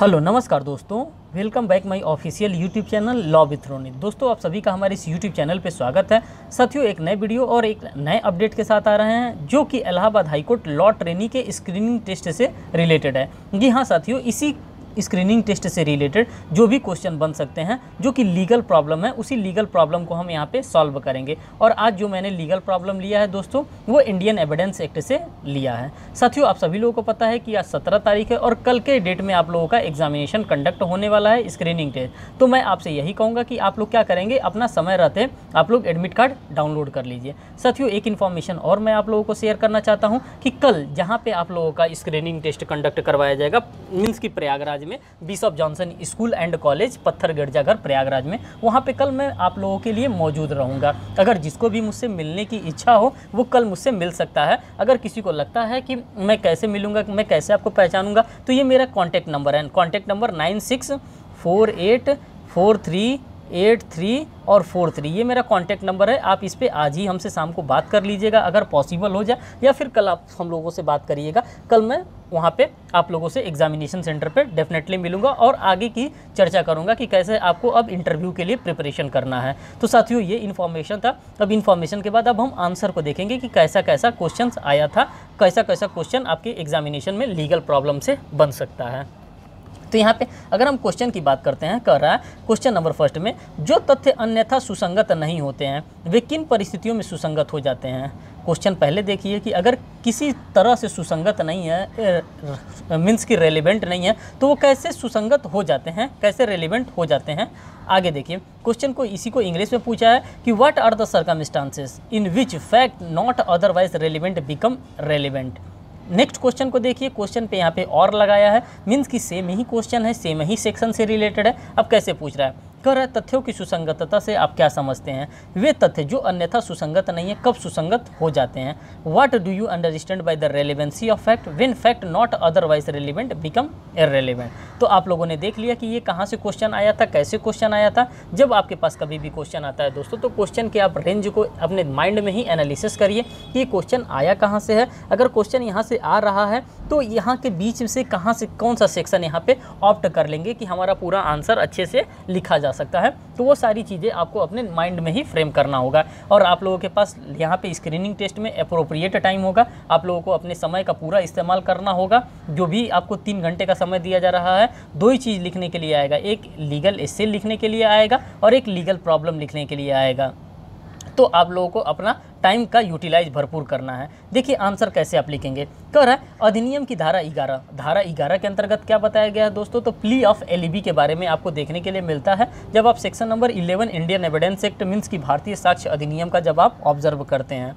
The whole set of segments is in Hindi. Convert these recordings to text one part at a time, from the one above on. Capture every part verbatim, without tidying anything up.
हेलो नमस्कार दोस्तों, welcome back my official YouTube channel law with Ronit. दोस्तों आप सभी का हमारे इस यूट्यूब चैनल पे स्वागत है। साथियों एक नए वीडियो और एक नए अपडेट के साथ आ रहे हैं जो कि इलाहाबाद हाईकोर्ट लॉ ट्रेनी के स्क्रीनिंग टेस्ट से रिलेटेड है। जी हाँ साथियों, इसी स्क्रीनिंग टेस्ट से रिलेटेड जो भी क्वेश्चन बन सकते हैं जो कि लीगल प्रॉब्लम है, उसी लीगल प्रॉब्लम को हम यहाँ पे सॉल्व करेंगे। और आज जो मैंने लीगल प्रॉब्लम लिया है दोस्तों, वो इंडियन एविडेंस एक्ट से लिया है। साथियों आप सभी लोगों को पता है कि आज सत्रह तारीख है और कल के डेट में आप लोगों का एग्जामिनेशन कंडक्ट होने वाला है, स्क्रीनिंग टेस्ट। तो मैं आपसे यही कहूँगा कि आप लोग क्या करेंगे, अपना समय रहते आप लोग एडमिट कार्ड डाउनलोड कर लीजिए। साथियों एक इन्फॉर्मेशन और मैं आप लोगों को शेयर करना चाहता हूँ कि कल जहाँ पे आप लोगों का स्क्रीनिंग टेस्ट कंडक्ट करवाया जाएगा, मीन्स की प्रयागराज में Bishop Johnson school and college पत्थर गिरजाघर प्रयागराज में, वहाँ पे कल मैं आप लोगों के लिए मौजूद रहूँगा। अगर जिसको भी मुझसे मिलने की इच्छा हो वो कल मुझसे मिल सकता है। अगर किसी को लगता है कि मैं कैसे मिलूँगा, मैं कैसे आपको पहचानूँगा, तो ये मेरा कॉन्टैक्ट नंबर है। Contact number nine six four eight four three eight three और फोर थ्री, ये मेरा कांटेक्ट नंबर है। आप इस पे आज ही हमसे शाम को बात कर लीजिएगा अगर पॉसिबल हो जाए, या फिर कल आप हम लोगों से बात करिएगा। कल मैं वहाँ पे आप लोगों से एग्जामिनेशन सेंटर पे डेफिनेटली मिलूंगा और आगे की चर्चा करूँगा कि कैसे आपको अब इंटरव्यू के लिए प्रिपरेशन करना है। तो साथियों ये इन्फॉर्मेशन था। अब इन्फॉर्मेशन के बाद अब हम आंसर को देखेंगे कि कैसा कैसा क्वेश्चन आया था, कैसा कैसा क्वेश्चन आपके एग्जामिनेशन में लीगल प्रॉब्लम से बन सकता है। तो यहाँ पे अगर हम क्वेश्चन की बात करते हैं, कह रहा है क्वेश्चन नंबर फर्स्ट में, जो तथ्य अन्यथा सुसंगत नहीं होते हैं वे किन परिस्थितियों में सुसंगत हो जाते हैं। क्वेश्चन पहले देखिए कि अगर किसी तरह से सुसंगत नहीं है, मीन्स की रेलिवेंट नहीं है, तो वो कैसे सुसंगत हो जाते हैं, कैसे रेलिवेंट हो जाते हैं। आगे देखिए क्वेश्चन को, इसी को इंग्लिश में पूछा है कि what are the circumstances in which fact not otherwise relevant become relevant. Next question को देखिए, क्वेश्चन पे यहाँ पे और लगाया है, मीन्स की सेम ही क्वेश्चन है, सेम ही सेक्शन से रिलेटेड है। अब कैसे पूछ रहा है, कह रहा है तथ्यों की सुसंगतता से आप क्या समझते हैं, वे तथ्य जो अन्यथा सुसंगत नहीं है कब सुसंगत हो जाते हैं। What do you understand by the relevancy of fact when fact not otherwise relevant become irrelevant. तो आप लोगों ने देख लिया कि ये कहाँ से क्वेश्चन आया था, कैसे क्वेश्चन आया था। जब आपके पास कभी भी क्वेश्चन आता है दोस्तों, तो क्वेश्चन के आप रेंज को अपने माइंड में ही एनालिसिस करिए कि ये क्वेश्चन आया कहाँ से है। अगर क्वेश्चन यहाँ से आ रहा है तो यहाँ के बीच से कहाँ से कौन सा सेक्शन यहाँ पे ऑप्ट कर लेंगे कि हमारा पूरा आंसर अच्छे से लिखा जा सकता है। तो वो सारी चीज़ें आपको अपने माइंड में ही फ्रेम करना होगा। और आप लोगों के पास यहाँ पे स्क्रीनिंग टेस्ट में अप्रोप्रिएट टाइम होगा, आप लोगों को अपने समय का पूरा इस्तेमाल करना होगा। जो भी आपको तीन घंटे का समय दिया जा रहा है, दो ही चीज़ लिखने के लिए आएगा, एक लीगल एस्से लिखने के लिए आएगा और एक लीगल प्रॉब्लम लिखने के लिए आएगा। तो आप लोगों को अपना टाइम का यूटिलाइज भरपूर करना है। देखिए आंसर कैसे आप लिखेंगे, कह रहा है अधिनियम की धारा ग्यारह, धारा ग्यारह के अंतर्गत क्या बताया गया है दोस्तों, तो प्ली ऑफ एलिबी के बारे में आपको देखने के लिए मिलता है जब आप section number eleven Indian evidence act means की भारतीय साक्ष्य अधिनियम का जब आप ऑब्जर्व करते हैं।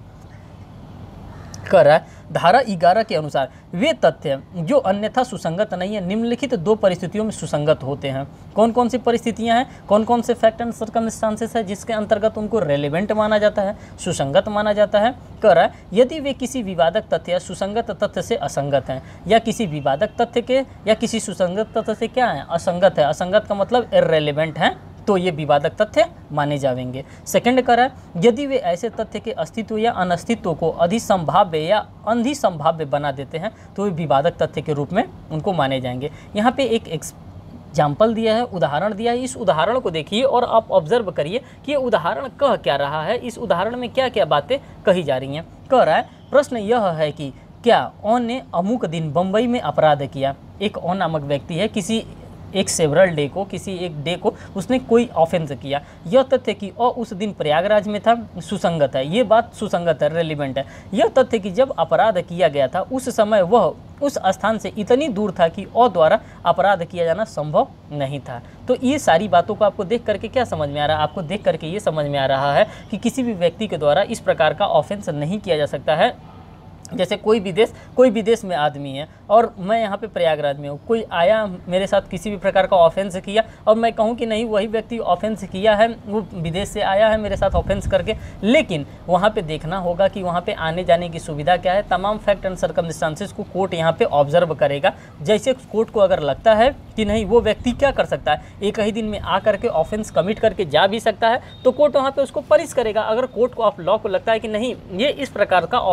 कह रहा है धारा ग्यारह के अनुसार वे तथ्य जो अन्यथा सुसंगत नहीं है निम्नलिखित दो परिस्थितियों में सुसंगत होते हैं। कौन कौन सी परिस्थितियां हैं, कौन कौन से फैक्ट एंड सर्कमस्टांसेस है जिसके अंतर्गत उनको रेलेवेंट माना जाता है, सुसंगत माना जाता है। कह रहा है यदि वे किसी विवादक तथ्य या सुसंगत तथ्य से असंगत हैं, या किसी विवादक तथ्य के या किसी सुसंगत तथ्य से क्या है, असंगत है। असंगत का मतलब इररेलेवेंट है, तो ये विवादक तथ्य माने जाएंगे। सेकंड कह रहा है यदि वे ऐसे तथ्य के अस्तित्व या अनस्तित्व को अधिसंभाव्य या अंधिसंभाव्य बना देते हैं तो वे विवादक तथ्य के रूप में उनको माने जाएंगे। यहाँ पे एक एग्जाम्पल दिया है, उदाहरण दिया है। इस उदाहरण को देखिए और आप ऑब्जर्व करिए कि ये उदाहरण कह क्या रहा है, इस उदाहरण में क्या क्या बातें कही जा रही हैं। कह रहा है प्रश्न यह है कि क्या ओ ने अमुक दिन बम्बई में अपराध किया। एक ओ नामक व्यक्ति है, किसी एक सेवरल डे को, किसी एक डे को उसने कोई ऑफेंस किया। यह तथ्य कि ओ उस दिन प्रयागराज में था सुसंगत है, ये बात सुसंगत है, रेलिवेंट है। यह तथ्य कि जब अपराध किया गया था उस समय वह उस स्थान से इतनी दूर था कि ओ द्वारा अपराध किया जाना संभव नहीं था। तो ये सारी बातों को आपको देख करके क्या समझ में आ रहा है, आपको देख करके ये समझ में आ रहा है कि किसी भी व्यक्ति के द्वारा इस प्रकार का ऑफेंस नहीं किया जा सकता है। जैसे कोई विदेश कोई विदेश में आदमी है और मैं यहाँ पे प्रयागराज में हूँ, कोई आया मेरे साथ किसी भी प्रकार का ऑफेंस किया और मैं कहूँ कि नहीं वही व्यक्ति ऑफेंस किया है, वो विदेश से आया है मेरे साथ ऑफेंस करके, लेकिन वहाँ पे देखना होगा कि वहाँ पे आने जाने की सुविधा क्या है। तमाम फैक्ट एंड सर्कमस्टांसेस को कोर्ट यहाँ पे ऑब्जर्व करेगा। जैसे कोर्ट को अगर लगता है कि नहीं वो व्यक्ति क्या कर सकता है, एक ही दिन में आ करके ऑफेंस कमिट करके जा भी सकता है, तो कोर्ट वहाँ पर उसको पनिश करेगा। अगर कोर्ट को ऑफ लॉ को लगता है कि नहीं ये इस प्रकार का ऑफेंस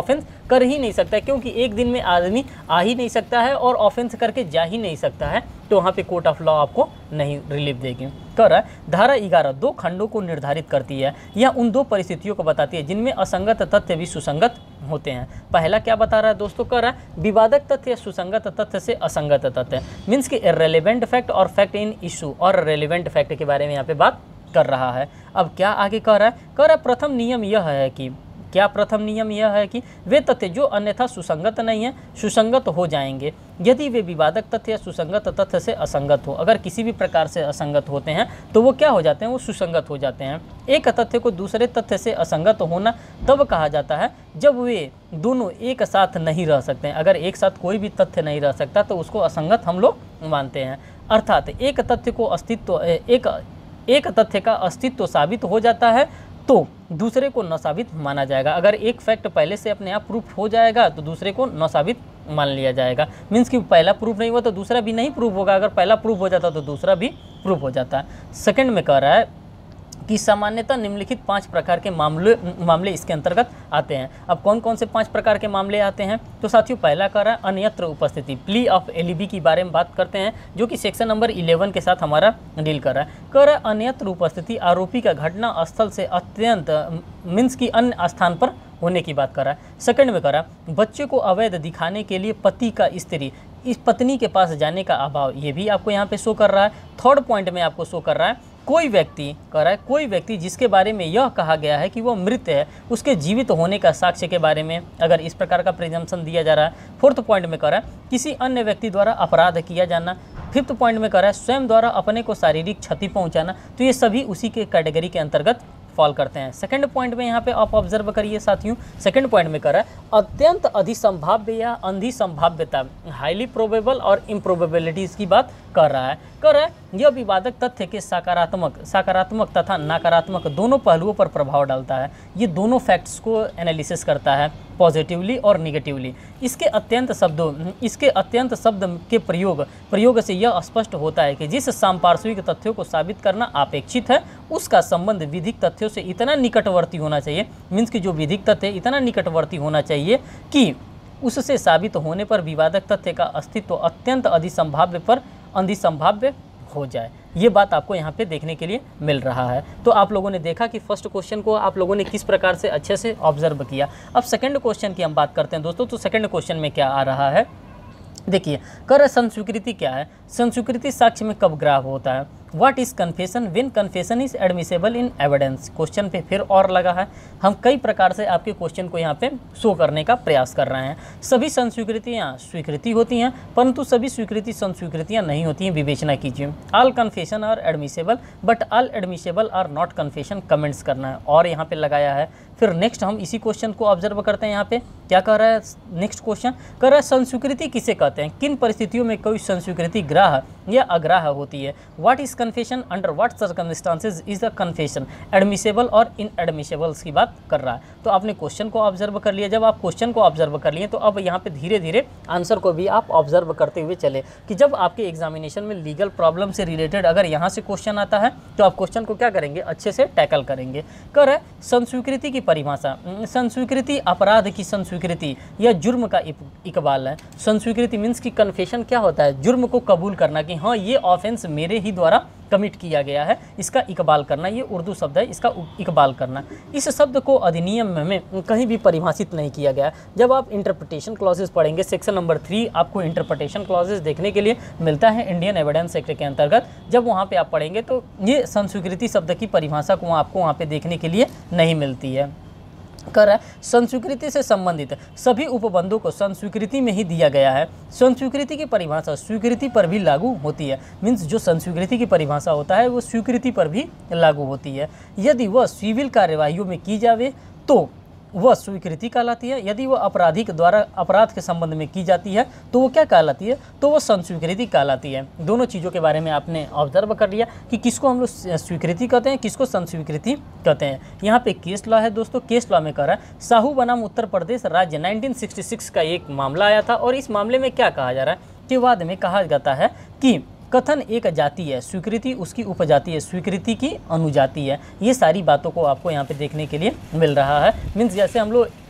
कर ही नहीं सकता है, क्योंकि एक दिन में आदमी आ ही नहीं सकता है और ऑफेंस करके जा ही नहीं सकता है, तो वहाँ पे कोर्ट ऑफ लॉ आपको नहीं रिलीफ देगी। कर रहा है धारा ग्यारह दो खंडों को निर्धारित करती है, यह उन दो परिस्थितियों को बताती है जिनमें असंगत तथ्य भी सुसंगत होते हैं। पहला क्या बता रहा है दोस्तों, कर रहा है विवादक तथ्य सुसंगत तथ्य से असंगत तथ्य, मीन्स कि रेलेवेंट फैक्ट और फैक्ट इन इशू और रेलेवेंट फैक्ट के बारे में यहाँ पे बात कर रहा है। अब क्या आगे कह रहा है, कह रहा है प्रथम नियम यह है कि, क्या प्रथम नियम यह है कि वे तथ्य जो अन्यथा सुसंगत नहीं है सुसंगत हो जाएंगे यदि वे विवादक तथ्य या सुसंगत तथ्य से असंगत हो। अगर किसी भी प्रकार से असंगत होते हैं तो वो क्या हो जाते हैं, वो सुसंगत हो जाते हैं। एक तथ्य को दूसरे तथ्य से असंगत होना तब कहा जाता है जब वे दोनों एक साथ नहीं रह सकते हैं। अगर एक साथ कोई भी तथ्य नहीं रह सकता तो उसको असंगत हम लोग मानते हैं। अर्थात एक तथ्य को अस्तित्व एक एक तथ्य का अस्तित्व साबित हो जाता है तो दूसरे को न साबित माना जाएगा। अगर एक फैक्ट पहले से अपने आप प्रूफ हो जाएगा तो दूसरे को न साबित मान लिया जाएगा। मीन्स कि पहला प्रूफ नहीं हुआ तो दूसरा भी नहीं प्रूफ होगा, अगर पहला प्रूफ हो जाता तो दूसरा भी प्रूफ हो जाता है। सेकंड में कह रहा है कि सामान्यतः निम्नलिखित पांच प्रकार के मामले मामले इसके अंतर्गत आते हैं। अब कौन कौन से पांच प्रकार के मामले आते हैं, तो साथियों पहला कह रहा है अन्यत्र उपस्थिति, प्ली ऑफ एलिबी के बारे में बात करते हैं जो कि सेक्शन नंबर इलेवन के साथ हमारा डील कर रहा है। कह रहा है अन्यत्र उपस्थिति आरोपी का घटना स्थल से अत्यंत मीन्स की अन्य स्थान पर होने की बात कर रहा है। सेकंड में कह रहा है बच्चे को अवैध दिखाने के लिए पति का स्त्री इस पत्नी के पास जाने का अभाव, ये भी आपको यहाँ पे शो कर रहा है। थर्ड पॉइंट में आपको शो कर रहा है कोई व्यक्ति कह रहा है कोई व्यक्ति जिसके बारे में यह कहा गया है कि वो मृत है उसके जीवित होने का साक्ष्य के बारे में अगर इस प्रकार का प्रिजम्पशन दिया जा रहा है। फोर्थ पॉइंट में कह रहा है किसी अन्य व्यक्ति द्वारा अपराध किया जाना। फिफ्थ पॉइंट में कह रहा है स्वयं द्वारा अपने को शारीरिक क्षति पहुंचाना, तो ये सभी उसी के कैटेगरी के अंतर्गत फॉल करते हैं। सेकंड पॉइंट में यहाँ पे आप ऑब्जर्व करिए साथियों, सेकंड पॉइंट में कर रहा है अत्यंत अधिसंभाव्य या अंधी संभाव्यता, हाईली प्रोबेबल और इम्प्रोबेबिलिटीज की बात कर रहा है। कर रहा है यह विवादक तथ्य के सकारात्मक सकारात्मक तथा नकारात्मक दोनों पहलुओं पर प्रभाव डालता है। ये दोनों फैक्ट्स को एनालिसिस करता है पॉजिटिवली और निगेटिवली। इसके अत्यंत शब्दों इसके अत्यंत शब्द के प्रयोग प्रयोग से यह स्पष्ट होता है कि जिस सांपार्श्विक तथ्यों को साबित करना अपेक्षित है उसका संबंध विधिक तथ्यों से इतना निकटवर्ती होना चाहिए, मीन्स कि जो विधिक तथ्य इतना निकटवर्ती होना चाहिए कि उससे साबित होने पर विवादक तथ्य का अस्तित्व अत्यंत अधिसंभाव्य पर अधिसंभाव्य हो जाए। ये बात आपको यहाँ पे देखने के लिए मिल रहा है। तो आप लोगों ने देखा कि फर्स्ट क्वेश्चन को आप लोगों ने किस प्रकार से अच्छे से ऑब्जर्व किया। अब सेकंड क्वेश्चन की हम बात करते हैं दोस्तों। तो सेकंड क्वेश्चन में क्या आ रहा है, देखिए कर संस्वीकृति क्या है। संस्वीकृति साक्ष्य में कब ग्राह्य होता है। What is confession when confession is admissible in evidence. Question पे फिर और लगा है, हम कई प्रकार से आपके क्वेश्चन को यहाँ पे शो करने का प्रयास कर रहे हैं। सभी संस्वीकृतियाँ स्वीकृति होती हैं परंतु सभी स्वीकृति संस्वीकृतियाँ नहीं होती हैं, विवेचना कीजिए। All confession are admissible but all admissible are not confession, comments करना है और यहाँ पे लगाया है। फिर नेक्स्ट हम इसी क्वेश्चन को ऑब्जर्व करते हैं। यहाँ पे क्या कह रहा है नेक्स्ट क्वेश्चन, कह रहा है संस्वीकृति किसे कहते हैं, किन परिस्थितियों में कोई संस्वीकृति ग्राह्य या अग्राह्य होती है। What is confession, under what circumstances is the confession, admissible और इनएडमिसेबल्स की बात कर रहा है। तो आपने क्वेश्चन को ऑब्जर्व कर लिया। जब आप क्वेश्चन को ऑब्जर्व कर लिए तो अब यहाँ पे धीरे धीरे आंसर को भी आप ऑब्जर्व करते हुए चले कि जब आपके एग्जामिनेशन में लीगल प्रॉब्लम से रिलेटेड अगर यहाँ से क्वेश्चन आता है तो आप क्वेश्चन को क्या करेंगे, अच्छे से टैकल करेंगे। कर है संस्वीकृति की परिभाषा, संस्वीकृति अपराध की संस्वीकृति या जुर्म का इकबाल है। संस्वीकृति मीन्स की कन्फेशन क्या होता है, जुर्म को कबूल करना कि हाँ ये ऑफेंस मेरे ही द्वारा कमिट किया गया है, इसका इकबाल करना। ये उर्दू शब्द है, इसका इकबाल करना। इस शब्द को अधिनियम में कहीं भी परिभाषित नहीं किया गया। जब आप इंटरप्रिटेशन क्लॉजेस पढ़ेंगे सेक्शन नंबर थ्री, आपको इंटरप्रिटेशन क्लॉजेस देखने के लिए मिलता है इंडियन एविडेंस एक्ट के अंतर्गत। जब वहाँ पे आप पढ़ेंगे तो ये संस्वीकृति शब्द की परिभाषा को आपको वहाँ पे देखने के लिए नहीं मिलती है। कर रहा है संस्वीकृति से संबंधित सभी उपबंधों को संस्वीकृति में ही दिया गया है। संस्वीकृति की परिभाषा स्वीकृति पर भी लागू होती है, मीन्स जो संस्वीकृति की परिभाषा होता है वो स्वीकृति पर भी लागू होती है। यदि वह सिविल कार्यवाहियों में की जावे तो वह स्वीकृति कहलाती है, यदि वह आपराधिक द्वारा अपराध के संबंध में की जाती है तो वो क्या कहलाती है, तो वह संस्वीकृति कहलाती है। दोनों चीज़ों के बारे में आपने ऑब्जर्व कर लिया कि किसको हम लोग स्वीकृति कहते हैं, किसको संस्वीकृति कहते हैं। यहाँ पे केस लॉ है दोस्तों, केस लॉ में कह रहा है साहू बनाम उत्तर प्रदेश राज्य नाइनटीन सिक्सटी सिक्स का एक मामला आया था और इस मामले में क्या कहा जा रहा है कि वाद में कहा जाता है कि कथन एक जाति है, स्वीकृति उसकी उपजाति है, स्वीकृति की अनुजाति है। ये सारी बातों को आपको यहाँ पे देखने के लिए मिल रहा है। मीन्स जैसे हम लोग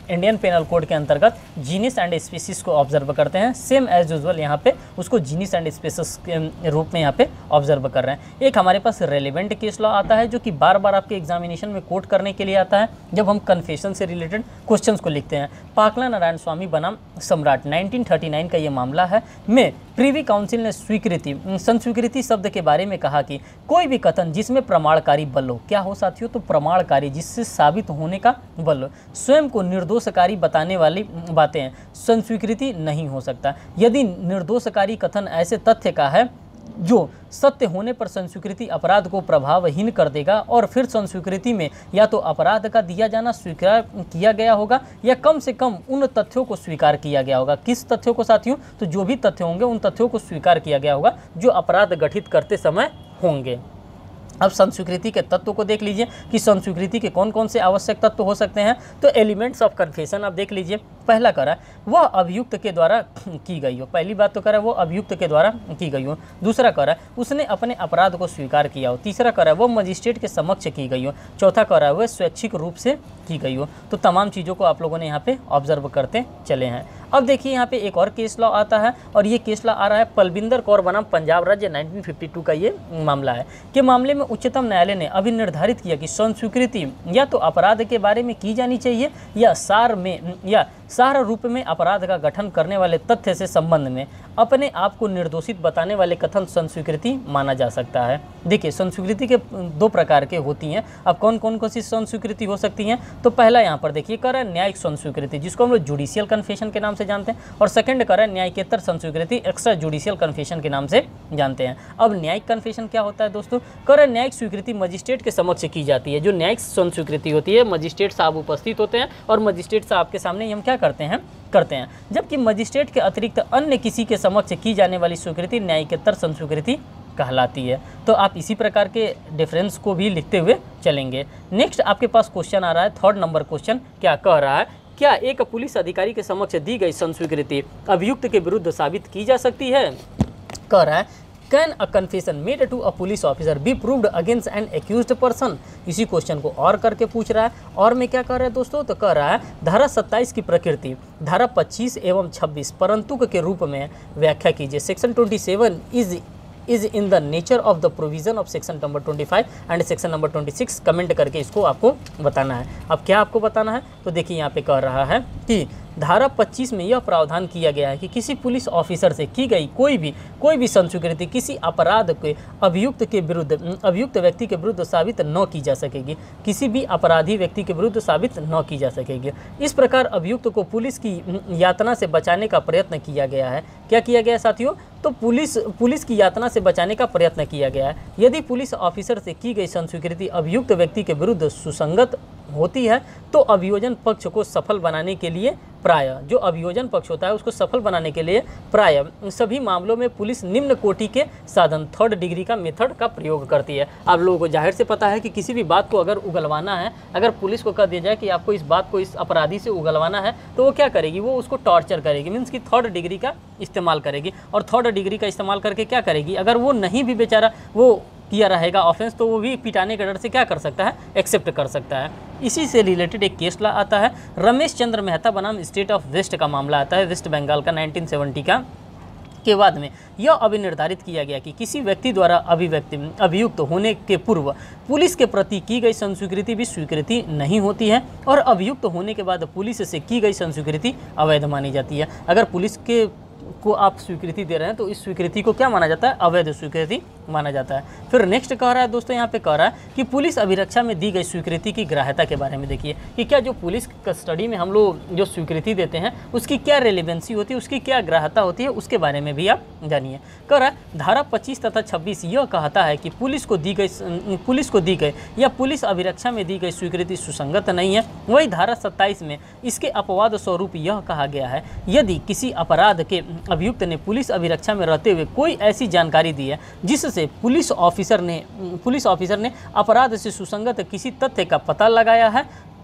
इंडियन पेनल कोड के अंतर्गत जीनिस एंड स्पीसीज को ऑब्जर्व करते हैं। सेम एज यूजुअल यहाँ पे उसको जीनिस एंड स्पीसीज के रूप में यहाँ पे ऑब्जर्व कर रहे हैं। एक हमारे पास रेलिवेंट केस लॉ आता है जो कि बार बार आपके एग्जामिनेशन में कोट करने के लिए आता है जब हम कन्फेशन से रिलेटेड क्वेश्चंस को लिखते हैं। पाकला नारायण स्वामी बनाम सम्राट नाइनटीन थर्टी नाइन का ये मामला है। में प्रीवी काउंसिल ने स्वीकृति संस्वीकृति शब्द के बारे में कहा कि कोई भी कथन जिसमें प्रमाणकारी बल हो, क्या हो साथियों, तो प्रमाणकारी जिससे साबित होने का बल हो, स्वयं को निर्दोषकारी बताने वाली बातें हैं, संस्वीकृति नहीं हो सकता। यदि निर्दोषकारी कथन ऐसे तथ्य का है जो सत्य होने पर संस्वीकृति अपराध को प्रभावहीन कर देगा और फिर संस्वीकृति में या तो अपराध का दिया जाना स्वीकार किया गया होगा या कम से कम उन तथ्यों को स्वीकार किया गया होगा। किस तथ्यों को साथियों, तो जो भी तथ्य होंगे उन तथ्यों को स्वीकार किया गया होगा जो अपराध गठित करते समय होंगे। अब संस्वीकृति के तत्व को देख लीजिए कि संस्वीकृति के कौन कौन से आवश्यक तत्व हो सकते हैं। तो एलिमेंट्स ऑफ कन्फेशन आप देख लीजिए। पहला करा वह अभियुक्त के द्वारा की गई हो, पहली बात तो करा वो अभियुक्त के द्वारा की गई हो। दूसरा करा उसने अपने अपराध को स्वीकार किया हो। तीसरा करा वो मजिस्ट्रेट के समक्ष की गई हो। चौथा करा वह स्वैच्छिक रूप से की गई हो। तो तमाम चीज़ों को आप लोगों ने यहाँ पे ऑब्जर्व करते चले हैं। अब देखिए यहाँ पे एक और केस लॉ आता है और ये केस लॉ आ रहा है पलविंदर कौर बनाम पंजाब राज्य नाइनटीन फिफ्टी टू का ये मामला है। के मामले में उच्चतम न्यायालय ने अभी निर्धारित किया कि संस्वीकृति या तो अपराध के बारे में की जानी चाहिए या सार में या सार रूप में अपराध का गठन करने वाले तथ्य से संबंध में अपने आप को निर्दोषित बताने वाले कथन संस्वीकृति माना जा सकता है। देखिए संस्वीकृति के दो प्रकार के होती हैं। अब कौन कौन कौन सी संस्वीकृति हो सकती हैं, तो पहला यहाँ पर देखिए कर है न्यायिक संस्वीकृति जिसको हम लोग जुडिशियल कन्फेशन के नाम से जानते हैं, और सेकंड कर है न्यायिकेतर संस्वीकृति एक्स्ट्रा जुडिशियल कन्फेशन के नाम से जानते हैं। अब न्यायिक कन्फेशन क्या होता है दोस्तों, कर है न्यायिक स्वीकृति मजिस्ट्रेट के समक्ष की जाती है। जो न्यायिक संस्वीकृति होती है मजिस्ट्रेट साहब उपस्थित होते हैं और मजिस्ट्रेट साहब के सामने हम क्या करते हैं करते हैं जबकि मजिस्ट्रेट के अतिरिक्त अन्य किसी के समक्ष की जाने वाली स्वीकृति न्यायिकेतर संस्वीकृति कहलाती है। तो आप इसी प्रकार के डिफरेंस को भी लिखते हुए चलेंगे। नेक्स्ट आपके पास क्वेश्चन आ रहा है, थर्ड नंबर क्वेश्चन क्या कह रहा है, क्या एक पुलिस अधिकारी के समक्ष दी गई संस्वीकृति अभियुक्त के विरुद्ध साबित की जा सकती है। कह रहा है can a confession made to a police officer be proved against an accused person. इसी क्वेश्चन को और करके पूछ रहा है। और में क्या कह रहा है दोस्तों, तो कह रहा है धारा सत्ताईस की प्रकृति धारा पच्चीस एवं छब्बीस परंतु के रूप में व्याख्या कीजिए। Section twenty seven is is in the nature of the provision of section number twenty five and section number twenty six. Comment करके इसको आपको बताना है। अब क्या आपको बताना है, तो देखिए यहाँ पे कह रहा है कि धारा पच्चीस में यह प्रावधान किया गया है कि किसी पुलिस ऑफिसर से की गई कोई भी कोई भी संस्वीकृति किसी अपराध के अभियुक्त के विरुद्ध अभियुक्त व्यक्ति के विरुद्ध साबित न की जा सकेगी, किसी भी अपराधी व्यक्ति के विरुद्ध साबित न की जा सकेगी। इस प्रकार अभियुक्त को पुलिस की यातना से बचाने का प्रयत्न किया गया है। क्या किया गया है साथियों, तो पुलिस पुलिस की यातना से बचाने का प्रयत्न किया गया है। यदि पुलिस ऑफिसर से की गई संस्वीकृति अभियुक्त व्यक्ति के विरुद्ध सुसंगत होती है तो अभियोजन पक्ष को सफल बनाने के लिए प्राय जो अभियोजन पक्ष होता है उसको सफल बनाने के लिए प्राय सभी मामलों में पुलिस निम्न कोटि के साधन थर्ड डिग्री का मेथड का प्रयोग करती है। आप लोगों को जाहिर से पता है कि किसी भी बात को अगर उगलवाना है, अगर पुलिस को कह दिया जाए कि आपको इस बात को इस अपराधी से उगलवाना है तो वो क्या करेगी, वो उसको टॉर्चर करेगी, मीन्स कि थर्ड डिग्री का इस्तेमाल करेगी। और थर्ड डिग्री का इस्तेमाल करके क्या करेगी, अगर वो नहीं भी बेचारा वो किया रहेगा ऑफेंस तो वो भी पिटाने के डर से क्या कर सकता है, एक्सेप्ट कर सकता है। इसी से रिलेटेड एक केस ला आता है रमेश चंद्र मेहता बनाम स्टेट ऑफ वेस्ट का मामला आता है, वेस्ट बंगाल का नाइनटीन सेवेंटी का। के बाद में यह अभी निर्धारित किया गया कि किसी व्यक्ति द्वारा अभिव्यक्ति अभियुक्त होने के पूर्व पुलिस के प्रति की गई संस्वीकृति भी स्वीकृति नहीं होती है और अभियुक्त होने के बाद पुलिस से की गई संस्वीकृति अवैध मानी जाती है। अगर पुलिस के को आप स्वीकृति दे रहे हैं तो इस स्वीकृति को क्या माना जाता है, अवैध स्वीकृति माना जाता है। फिर नेक्स्ट कह रहा है दोस्तों, यहाँ पे कह रहा है कि पुलिस अभिरक्षा में दी गई स्वीकृति की ग्राह्यता के बारे में देखिए कि क्या जो पुलिस कस्टडी में हम लोग जो स्वीकृति देते हैं उसकी क्या रेलिवेंसी होती है, उसकी क्या ग्राह्यता होती है, उसके बारे में भी आप जानिए। कह रहा है धारा पच्चीस तथा छब्बीस यह कहता है कि पुलिस को दी गई पुलिस को दी गई या पुलिस अभिरक्षा में दी गई स्वीकृति सुसंगत नहीं है। वही धारा सत्ताईस में इसके अपवाद स्वरूप यह कहा गया है यदि किसी अपराध के अभियुक्त ने पुलिस अभिरक्षा में रहते हुए कोई ऐसी जानकारी दी है जिससे पुलिस ऑफिसर ने पुलिस ऑफिसर ने अपराध से सुसंगत किसी तथ्य का पता लगाया है तो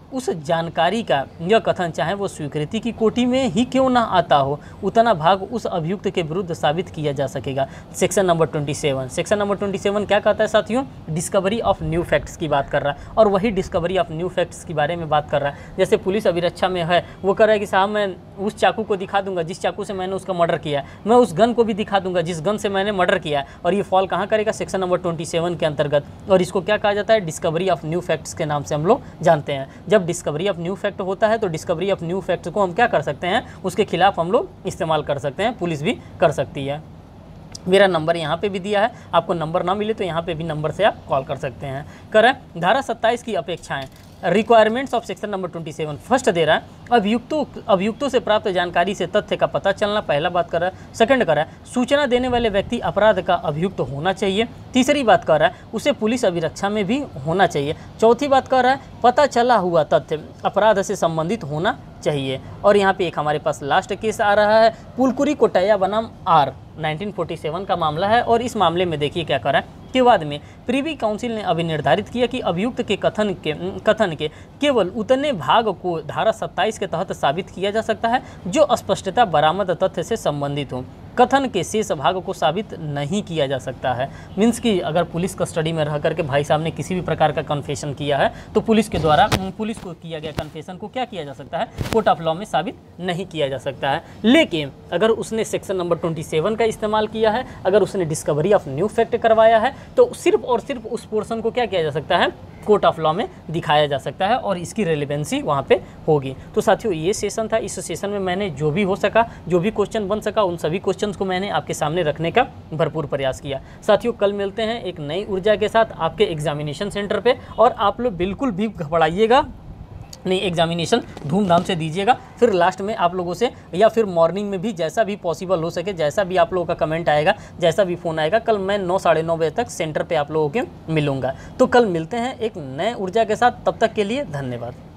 उस जानकारी का यह कथन चाहे वो स्वीकृति की कोटि में ही क्यों ना आता हो, उतना भाग उस अभियुक्त के विरुद्ध साबित किया जा सकेगा। सेक्शन नंबर सत्ताईस सेक्शन नंबर सत्ताईस क्या कहता है साथियों, डिस्कवरी ऑफ न्यू फैक्ट्स की बात कर रहा है, और वही डिस्कवरी ऑफ न्यू फैक्ट्स के बारे में बात कर रहा है। जैसे पुलिस अभिरक्षा में है, वो कह रहा है कि साहब मैं उस चाकू को दिखा दूंगा जिस चाकू से मैंने उसका मर्डर किया, मैं उस गन को भी दिखा दूंगा जिस गन से मैंने मर्डर किया, और ये फॉल कहाँ करेगा, सेक्शन नंबर सत्ताईस के अंतर्गत। और इसको क्या कहा जाता है, डिस्कवरी ऑफ न्यू फैक्ट्स के नाम से हम लोग जानते हैं। जब डिस्कवरी ऑफ न्यू फैक्ट होता है तो डिस्कवरी ऑफ न्यू फैक्ट्स को हम क्या कर सकते हैं, उसके खिलाफ हम लोग इस्तेमाल कर सकते हैं, पुलिस भी कर सकती है। मेरा नंबर यहाँ पे भी दिया है, आपको नंबर ना मिले तो यहाँ पे भी नंबर से आप कॉल कर सकते हैं। करें धारा सत्ताईस की अपेक्षाएं, रिक्वायरमेंट्स ऑफ सेक्शन नंबर सत्ताईस फर्स्ट दे रहा है, अभियुक्तों अभियुक्तों से प्राप्त जानकारी से तथ्य का पता चलना, पहला बात कर रहा है। सेकंड कर रहा है, सूचना देने वाले व्यक्ति अपराध का अभियुक्त होना चाहिए। तीसरी बात कर रहा है, उसे पुलिस अभिरक्षा में भी होना चाहिए। चौथी बात कर रहा है, पता चला हुआ तथ्य अपराध से संबंधित होना चाहिए। और यहाँ पे एक हमारे पास लास्ट केस आ रहा है, पुलकुरी कोटैया बनाम आर उन्नीस सौ सैंतालीस का मामला है। और इस मामले में देखिए क्या करा है के बाद में प्रीवी काउंसिल ने अभी निर्धारित किया कि अभियुक्त के कथन के कथन के केवल उतने भाग को धारा सत्ताईस के तहत साबित किया जा सकता है जो स्पष्टता बरामद तथ्य से संबंधित हो, कथन के शेष भाग को साबित नहीं किया जा सकता है। मीन्स कि अगर पुलिस कस्टडी में रह करके भाई साहब ने किसी भी प्रकार का कन्फेशन किया है तो पुलिस के द्वारा पुलिस को किया गया कन्फेशन को क्या किया जा सकता है, कोर्ट ऑफ लॉ में साबित नहीं किया जा सकता है। लेकिन अगर उसने सेक्शन नंबर सत्ताईस का इस्तेमाल किया है, अगर उसने डिस्कवरी ऑफ न्यू फैक्ट करवाया है, तो सिर्फ और सिर्फ उस पोर्शन को क्या किया जा सकता है, कोर्ट ऑफ लॉ में दिखाया जा सकता है और इसकी रेलेवेंसी वहाँ पे होगी। तो साथियों ये सेशन था, इस सेशन में मैंने जो भी हो सका, जो भी क्वेश्चन बन सका, उन सभी क्वेश्चंस को मैंने आपके सामने रखने का भरपूर प्रयास किया। साथियों कल मिलते हैं एक नई ऊर्जा के साथ आपके एग्जामिनेशन सेंटर पे, और आप लोग बिल्कुल भी घबराइएगा नहीं, एग्जामिनेशन धूमधाम से दीजिएगा। फिर लास्ट में आप लोगों से या फिर मॉर्निंग में भी जैसा भी पॉसिबल हो सके, जैसा भी आप लोगों का कमेंट आएगा, जैसा भी फ़ोन आएगा, कल मैं नौ साढ़े नौ बजे तक सेंटर पे आप लोगों के मिलूंगा। तो कल मिलते हैं एक नए ऊर्जा के साथ, तब तक के लिए धन्यवाद।